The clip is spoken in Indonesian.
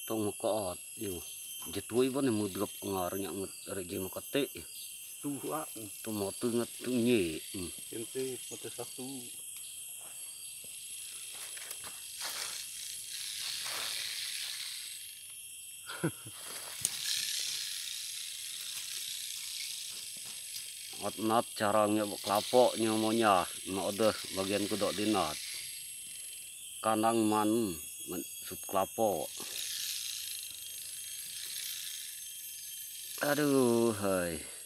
tong makaat yo jetui bon mudrop ngarnya ngut rejeng kate Tuha, tu motu ngat tu nye ente mata satu. nat caranya kelapok nyamonya no deh bagian kudok dinat kanang man sut kelapok aduh hai